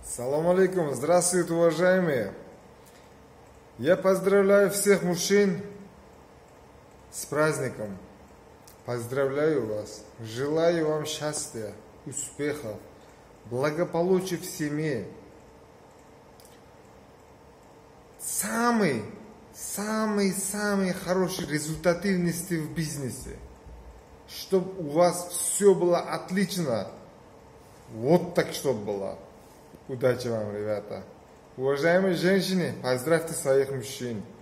Салам алейкум, здравствуйте, уважаемые! Я поздравляю всех мужчин с праздником. Поздравляю вас, желаю вам счастья, успехов, благополучия в семье. Самый хороший результативности в бизнесе. Чтобы у вас все было отлично. Вот так, чтобы было. Удачи вам, ребята. Уважаемые женщины, поздравьте своих мужчин.